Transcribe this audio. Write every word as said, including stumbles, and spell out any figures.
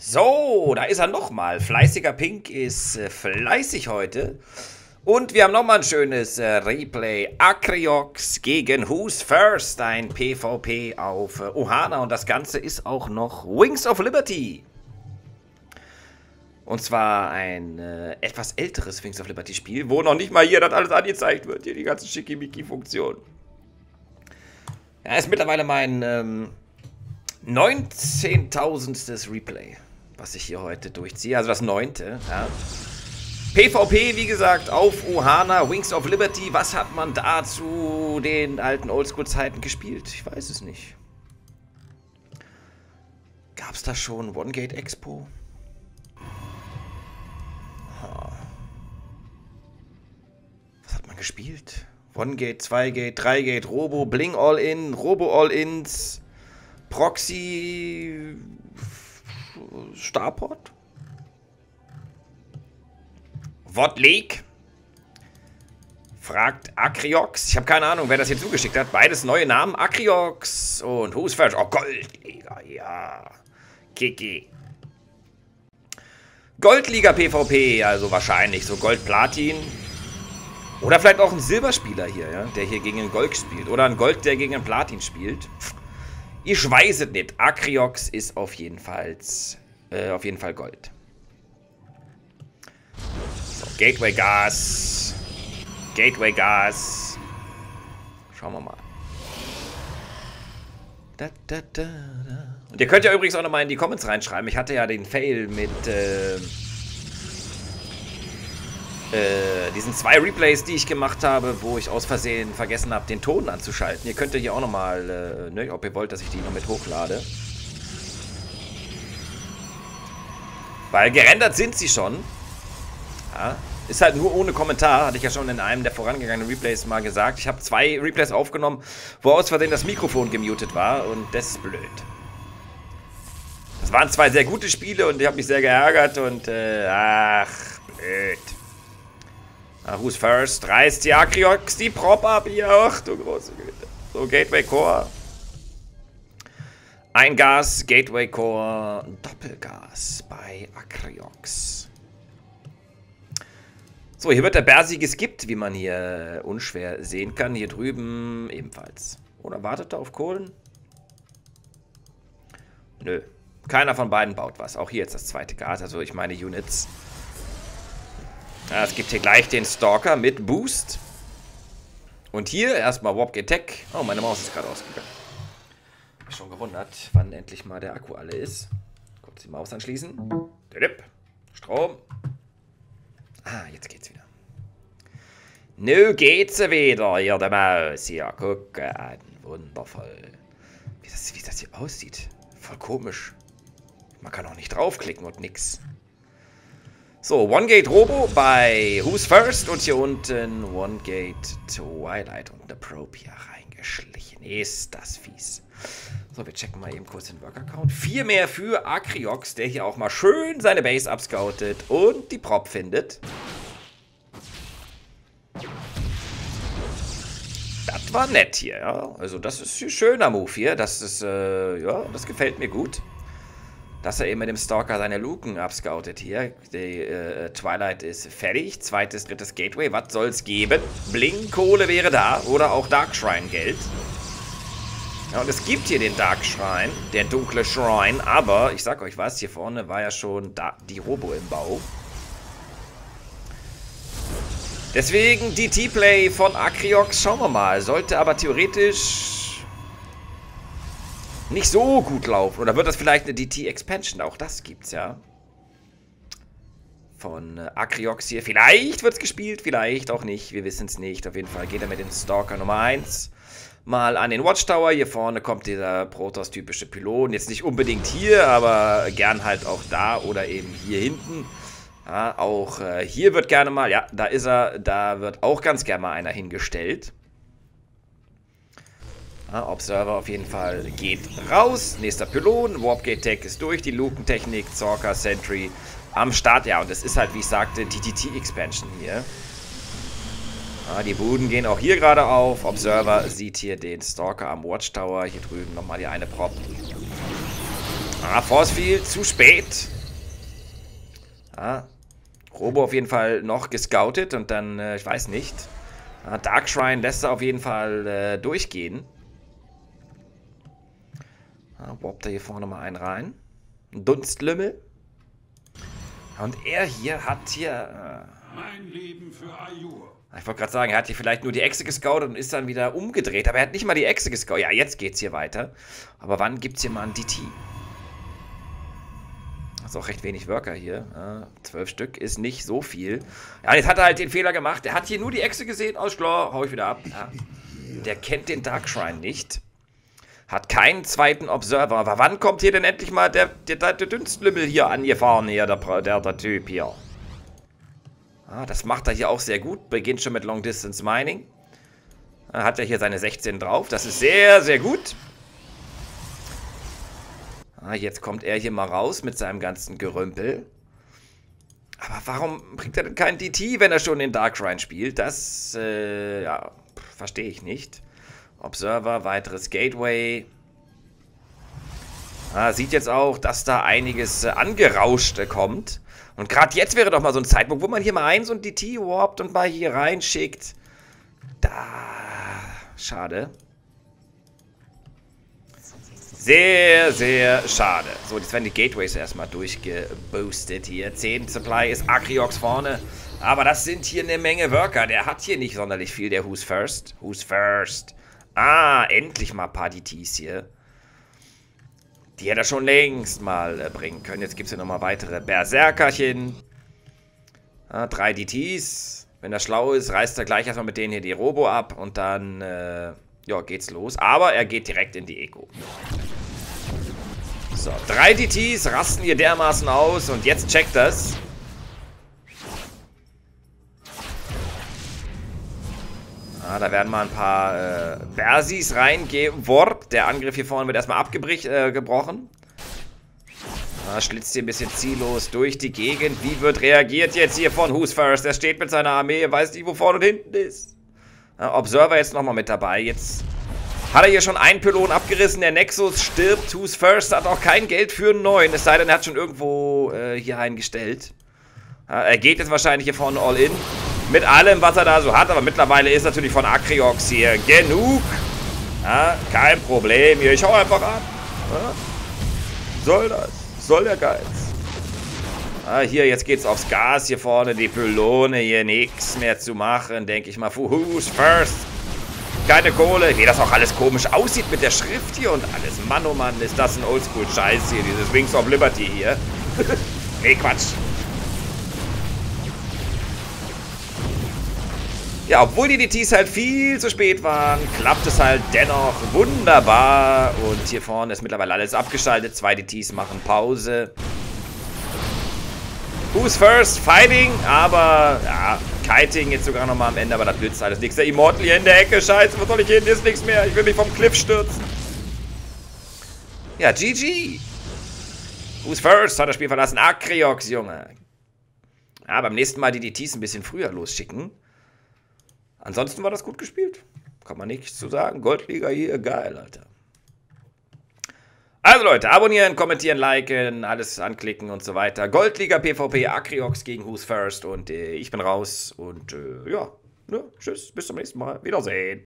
So, da ist er nochmal. Fleißiger Pink ist äh, fleißig heute. Und wir haben nochmal ein schönes äh, Replay. Akriox gegen Who's First. Ein PvP auf äh, Ohana. Und das Ganze ist auch noch Wings of Liberty. Und zwar ein äh, etwas älteres Wings of Liberty Spiel, wo noch nicht mal hier das alles angezeigt wird. Hier die ganzen Schickimicki-Funktionen. Ja, ist mittlerweile mein ähm, neunzehntausendstes Replay, was ich hier heute durchziehe. Also das neunte. Ja. PvP, wie gesagt, auf Ohana, Wings of Liberty. Was hat man da zu den alten Oldschool-Zeiten gespielt? Ich weiß es nicht. Gab es da schon One Gate Expo? Was hat man gespielt? One Gate, zwei Gate, drei Gate, Robo, Bling All-In, Robo All-Ins, Proxy, Starport? What League? Fragt Akriox. Ich habe keine Ahnung, wer das hier zugeschickt hat. Beides neue Namen. Akriox und Who's First? Oh, Goldliga, ja. Kiki. Goldliga PvP, also wahrscheinlich so Gold-Platin. Oder vielleicht auch ein Silberspieler hier, ja, der hier gegen einen Gold spielt. Oder ein Gold, der gegen einen Platin spielt. Ich weiß es nicht. Akriox ist auf jeden Fall, äh, auf jeden Fall Gold. So, Gateway Gas. Gateway Gas. Schauen wir mal. Da, da, da, da. Und ihr könnt ja übrigens auch nochmal in die Comments reinschreiben. Ich hatte ja den Fail mit äh, äh, diesen zwei Replays, die ich gemacht habe, wo ich aus Versehen vergessen habe, den Ton anzuschalten. Ihr könnt ja hier auch nochmal, äh, ne, ob ihr wollt, dass ich die noch mit hochlade. Weil gerendert sind sie schon. Ja, ist halt nur ohne Kommentar, hatte ich ja schon in einem der vorangegangenen Replays mal gesagt. Ich habe zwei Replays aufgenommen, wo aus Versehen das Mikrofon gemutet war und das ist blöd. Das waren zwei sehr gute Spiele und ich habe mich sehr geärgert und äh, ach, blöd. Ah, Who's First? Reißt die Akriox die Prop ab hier. Ach du große Güte. So, Gateway Core. Ein Gas, Gateway Core, Doppelgas bei Akriox. So, hier wird der Bersi geskippt, wie man hier unschwer sehen kann. Hier drüben ebenfalls. Oder wartet er auf Kohlen? Nö. Keiner von beiden baut was. Auch hier jetzt das zweite Gas, also ich meine Units. Ja, es gibt hier gleich den Stalker mit Boost. Und hier erstmal Warp Gate Tech. Oh, meine Maus ist gerade ausgegangen. Hab mich schon gewundert, wann endlich mal der Akku alle ist. Kurz die Maus anschließen. Strom. Ah, jetzt geht's wieder. Nu geht's wieder, hier der Maus. Hier, gucke an. Wundervoll. Wie das, wie das hier aussieht. Voll komisch. Man kann auch nicht draufklicken und nix. So, One Gate Robo bei Who's First und hier unten One Gate Twilight und eine Probe hier reingeschlichen. Ist das fies. So, wir checken mal eben kurz den Worker-Count. Vier mehr für Akriox, der hier auch mal schön seine Base abscoutet und die Prop findet. Das war nett hier, ja. Also das ist ein schöner Move hier. Das ist, äh, ja, das gefällt mir gut. Dass er eben mit dem Stalker seine Luken abscoutet hier. Die äh, Twilight ist fertig. Zweites, drittes Gateway. Was soll's geben? Blink-Kohle wäre da. Oder auch Dark Shrine Geld. Ja, und es gibt hier den Dark Shrine. Der dunkle Shrine. Aber, ich sag euch was, hier vorne war ja schon da die Robo im Bau. Deswegen D T-Play von Akriox. Schauen wir mal. Sollte aber theoretisch nicht so gut laufen. Oder wird das vielleicht eine D T-Expansion? Auch das gibt's ja. Von äh, Akriox hier. Vielleicht wird's gespielt, vielleicht auch nicht. Wir wissen es nicht. Auf jeden Fall geht er mit dem Stalker Nummer eins mal an den Watchtower. Hier vorne kommt dieser Protoss-typische Pylon. Jetzt nicht unbedingt hier, aber gern halt auch da oder eben hier hinten. Ja, auch äh, hier wird gerne mal, ja, da ist er. Da wird auch ganz gerne mal einer hingestellt. Ja, Observer auf jeden Fall geht raus. Nächster Pylon. Warp Gate Tech ist durch. Die Lukentechnik, Zorka, Sentry am Start. Ja, und es ist halt, wie ich sagte, die D T-Expansion hier. Ja, die Buden gehen auch hier gerade auf. Observer sieht hier den Stalker am Watchtower. Hier drüben nochmal die eine Prop. Ah, Force Field, zu spät. Ah, Robo auf jeden Fall noch gescoutet und dann, äh, ich weiß nicht. Ah, Dark Shrine lässt er auf jeden Fall äh, durchgehen. Ah, warpt er hier vorne mal einen rein. Ein Dunstlümmel. Und er hier hat hier... Äh, mein Leben für Ayur. Ich wollte gerade sagen, er hat hier vielleicht nur die Echse gescoutet und ist dann wieder umgedreht. Aber er hat nicht mal die Echse gescoutet. Ja, jetzt geht's hier weiter. Aber wann gibt's hier mal ein D T? Das ist auch recht wenig Worker hier. Ja, zwölf Stück ist nicht so viel. Ja, jetzt hat er halt den Fehler gemacht. Er hat hier nur die Echse gesehen. Alles klar, hau ich wieder ab. Ja. Der kennt den Dark Shrine nicht. Hat keinen zweiten Observer. Aber wann kommt hier denn endlich mal der, der, der Dünstlümmel hier angefahren? Hier, der, der, der Typ hier. Ah, das macht er hier auch sehr gut. Beginnt schon mit Long Distance Mining. Er hat ja hier seine sechzehn drauf. Das ist sehr, sehr gut. Ah, jetzt kommt er hier mal raus mit seinem ganzen Gerümpel. Aber warum bringt er denn keinen D T, wenn er schon den Dark Shrine spielt? Das, äh, ja, verstehe ich nicht. Observer, weiteres Gateway. Ah, sieht jetzt auch, dass da einiges äh, angerauscht äh, kommt. Und gerade jetzt wäre doch mal so ein Zeitpunkt, wo man hier mal ein so ein D T warpt und mal hier reinschickt. Da, schade. Sehr, sehr schade. So, jetzt werden die Gateways erstmal durchgeboostet hier. zehn Supply ist Akriox vorne. Aber das sind hier eine Menge Worker. Der hat hier nicht sonderlich viel, der Who's First. Who's First? Ah, endlich mal ein paar D Ts hier. Die hätte er schon längst mal äh, bringen können. Jetzt gibt es hier nochmal weitere Berserkerchen. Ah, drei D Ts. Wenn er schlau ist, reißt er gleich erstmal mit denen hier die Robo ab. Und dann, äh, ja, geht's los. Aber er geht direkt in die Eco. So, drei D Ts rasten hier dermaßen aus. Und jetzt checkt das. Ah, da werden mal ein paar äh, Bersis reingeworbt. Der Angriff hier vorne wird erstmal abgebrochen. Äh, ah, schlitzt hier ein bisschen ziellos durch die Gegend. Wie wird reagiert jetzt hier von Who's First? Er steht mit seiner Armee, weiß nicht, wo vorne und hinten ist. Äh, Observer jetzt nochmal mit dabei. Jetzt hat er hier schon einen Pylon abgerissen. Der Nexus stirbt. Who's First hat auch kein Geld für einen neuen. Es sei denn, er hat schon irgendwo äh, hier einen gestellt. Äh, er geht jetzt wahrscheinlich hier vorne all in. Mit allem, was er da so hat. Aber mittlerweile ist natürlich von Akriox hier genug. Ja, kein Problem hier. Ich hau einfach ab. Ja, soll das? Soll der Geiz? Ah, hier, jetzt geht's aufs Gas. Hier vorne die Pylone. Hier nichts mehr zu machen. Denke ich mal. Who's First? Keine Kohle. Wie das auch alles komisch aussieht mit der Schrift hier und alles. Mann, oh Mann, ist das ein Oldschool-Scheiß hier. Dieses Wings of Liberty hier. Nee, Quatsch. Ja, obwohl die D Ts halt viel zu spät waren, klappt es halt dennoch wunderbar. Und hier vorne ist mittlerweile alles abgeschaltet. Zwei D Ts machen Pause. Who's First? Fighting, aber ja, Kiting jetzt sogar nochmal am Ende, aber das nützt alles nichts. Der Immortal hier in der Ecke, scheiße, wo soll ich hin? Ist nichts mehr, ich will mich vom Cliff stürzen. Ja, G G. Who's First? Hat das Spiel verlassen. Akriox, Junge. Ja, beim nächsten Mal die D Ts ein bisschen früher losschicken. Ansonsten war das gut gespielt. Kann man nichts zu sagen. Goldliga hier, geil, Alter. Also Leute, abonnieren, kommentieren, liken, alles anklicken und so weiter. Goldliga PvP, Akriox gegen Who's First und äh, ich bin raus und äh, ja, ne, tschüss, bis zum nächsten Mal. Wiedersehen.